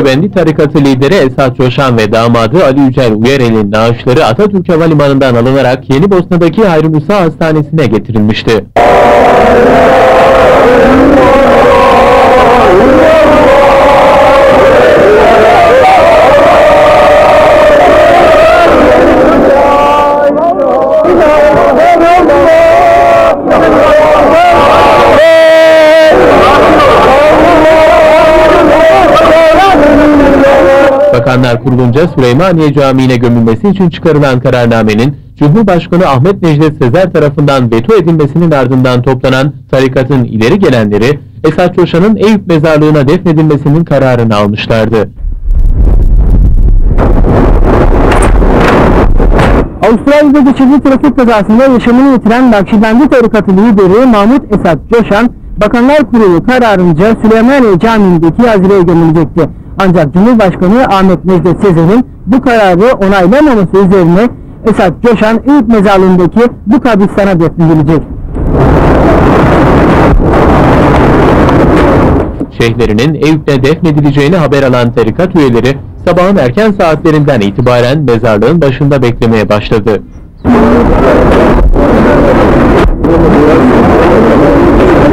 Nakşibendi tarikatı lideri Esat Coşan ve damadı Ali Yücel Uyarel'in naaşları Atatürk Havalimanı'ndan alınarak Yenibosna'daki Hayri Musa Hastanesi'ne getirilmişti. Bakanlar Kurulunca Süleymaniye Camii'ne gömülmesi için çıkarılan kararnamenin Cumhurbaşkanı Ahmet Necdet Sezer tarafından veto edilmesinin ardından toplanan tarikatın ileri gelenleri Esat Coşan'ın Eyüp mezarlığına defnedilmesinin kararını almışlardı. Avustralya'da geçirdiği trafik kazasında yaşamını yitiren Nakşibendi tarikatı lideri Mahmut Esat Coşan, Bakanlar Kurulu kararınca Süleymaniye Camii'ndeki hazireye gömülecekti. Ancak Cumhurbaşkanı Ahmet Necdet Sezer'in bu kararı onaylamaması üzerine Esat Coşan Eyüp mezarlığındaki bu kabristana defnedilecek. Şeyhlerinin Eyüp'te defnedileceğini haber alan tarikat üyeleri sabahın erken saatlerinden itibaren mezarlığın başında beklemeye başladı.